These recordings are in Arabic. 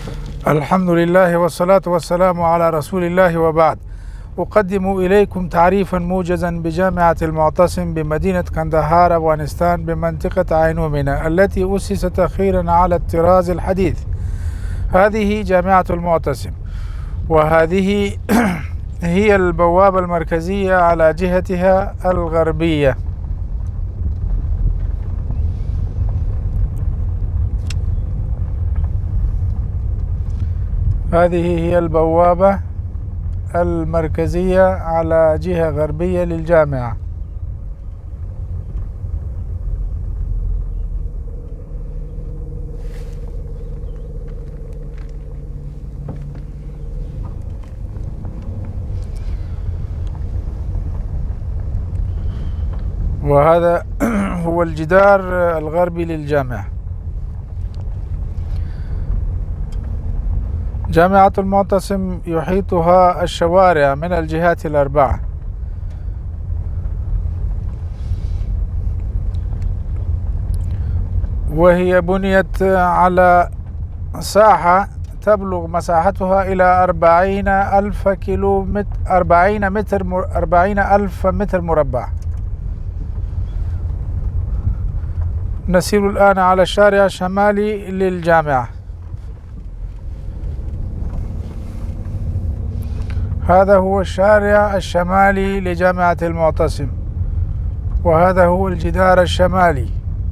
الحمد لله والصلاة والسلام على رسول الله وبعد. أقدم إليكم تعريفا موجزا بجامعة المعتصم بمدينة كندهار أفغانستان بمنطقة عينومنا التي أسست أخيرا على الطراز الحديث. هذه جامعة المعتصم، وهذه هي البوابة المركزية على جهتها الغربية. هذه هي البوابة المركزية على جهة غربية للجامعة. وهذا هو الجدار الغربي للجامعة. جامعة المعتصم يحيطها الشوارع من الجهات الأربعة، وهي بنيت على ساحة تبلغ مساحتها إلى 40,000 كيلومتر 40,000 متر مربع. نسير الآن على الشارع الشمالي للجامعة. هذا هو الشارع الشمالي لجامعة المعتصم، وهذا هو الجدار الشمالي.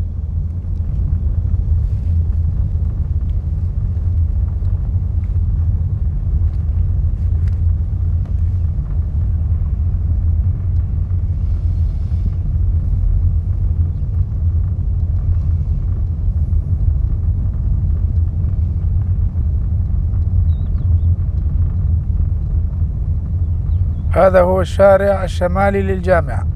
هذا هو الشارع الشمالي للجامعة.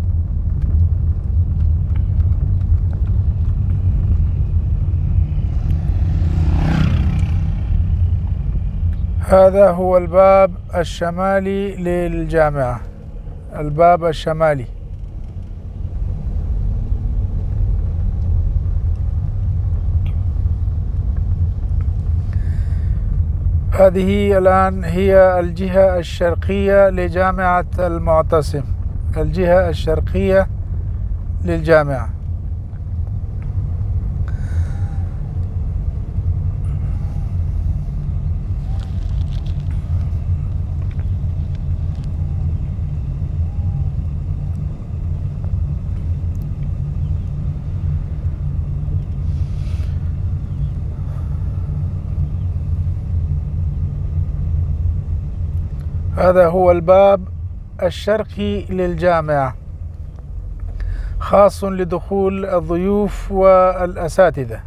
هذا هو الباب الشمالي للجامعة، الباب الشمالي. هذه الآن هي الجهة الشرقية لجامعة المعتصم، الجهة الشرقية للجامعة. هذا هو الباب الشرقي للجامعة، خاص لدخول الضيوف والأساتذة.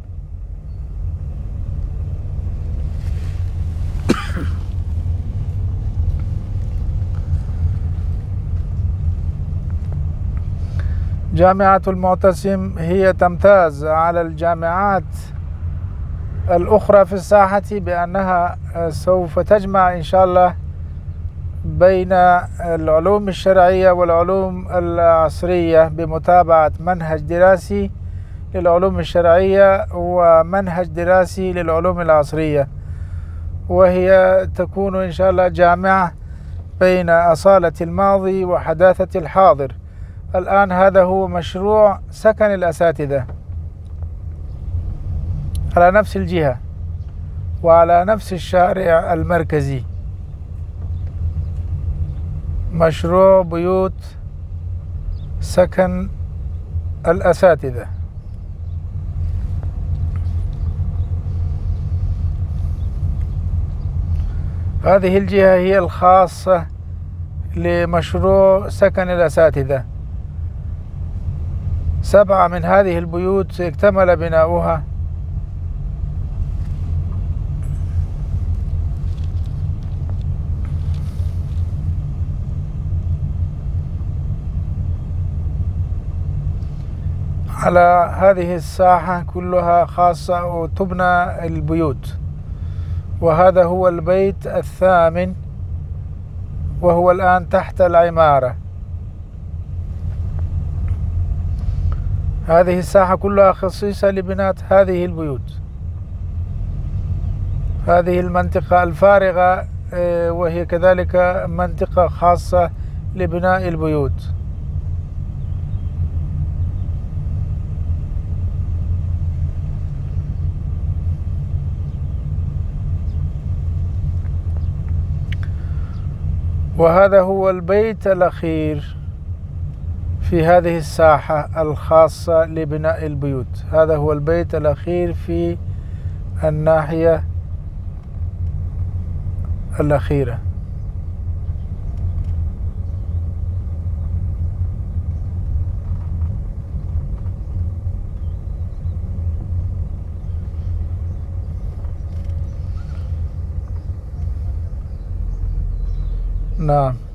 جامعة المعتصم هي تمتاز على الجامعات الأخرى في الساحة بأنها سوف تجمع إن شاء الله بين العلوم الشرعية والعلوم العصرية بمتابعة منهج دراسي للعلوم الشرعية ومنهج دراسي للعلوم العصرية، وهي تكون إن شاء الله جامعة بين أصالة الماضي وحداثة الحاضر. الآن هذا هو مشروع سكن الأساتذة على نفس الجهة وعلى نفس الشارع المركزي، مشروع بيوت سكن الأساتذة. هذه الجهة هي الخاصة لمشروع سكن الأساتذة. 7 من هذه البيوت اكتمل بناؤها، على هذه الساحة كلها خاصة وتبنى البيوت. وهذا هو البيت الثامن، وهو الآن تحت العمارة. هذه الساحة كلها خصيصة لبناء هذه البيوت. هذه المنطقة الفارغة وهي كذلك منطقة خاصة لبناء البيوت. وهذا هو البيت الأخير في هذه الساحة الخاصة لبناء البيوت. هذا هو البيت الأخير في الناحية الأخيرة. نعم.